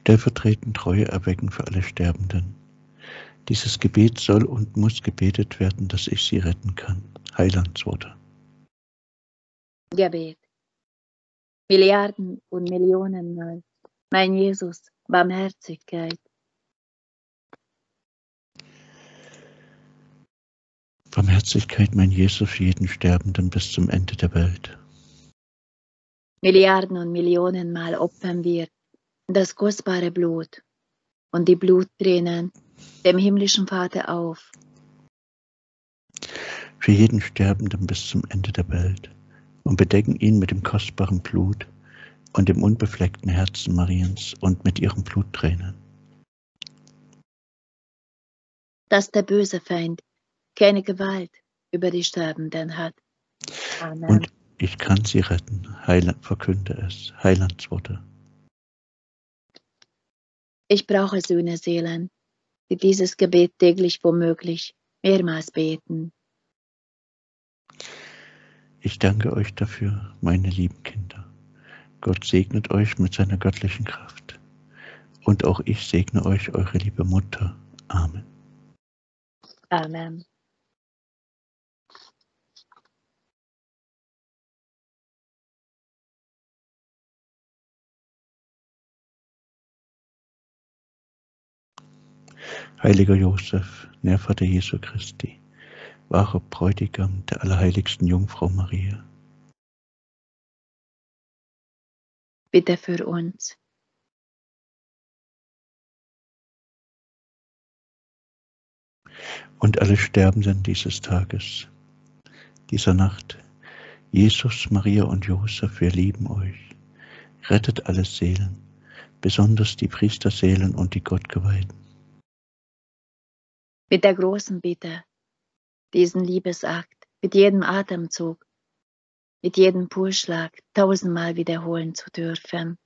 stellvertretend Treue erwecken für alle Sterbenden. Dieses Gebet soll und muss gebetet werden, dass ich sie retten kann. Heilandsworte. Gebet. Milliarden und Millionenmal. Mein Jesus, Barmherzigkeit. Barmherzigkeit, mein Jesus, für jeden Sterbenden bis zum Ende der Welt. Milliarden und Millionenmal opfern wir das kostbare Blut und die Bluttränen dem himmlischen Vater auf. Für jeden Sterbenden bis zum Ende der Welt und bedecken ihn mit dem kostbaren Blut und dem unbefleckten Herzen Mariens und mit ihren Bluttränen. Dass der böse Feind keine Gewalt über die Sterbenden hat. Amen. Und ich kann sie retten, verkünde es, Heilandsworte. Ich brauche Sühneseelen, die dieses Gebet täglich womöglich mehrmals beten. Ich danke euch dafür, meine lieben Kinder. Gott segnet euch mit seiner göttlichen Kraft. Und auch ich segne euch, eure liebe Mutter. Amen. Amen. Heiliger Josef, Nährvater Jesu Christi, wahrer Bräutigam der allerheiligsten Jungfrau Maria, Bitte für uns. und alle Sterbenden dieses Tages, dieser Nacht, Jesus, Maria und Josef, wir lieben euch. Rettet alle Seelen, besonders die Priesterseelen und die Gottgeweihten. Mit der großen Bitte, diesen Liebesakt mit jedem Atemzug, mit jedem Pulsschlag 1000-mal wiederholen zu dürfen.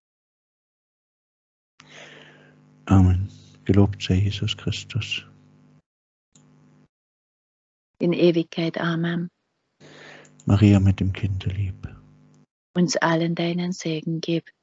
Amen. Gelobt sei Jesus Christus. In Ewigkeit. Amen. Maria mit dem Kinde lieb. Uns allen deinen Segen gib.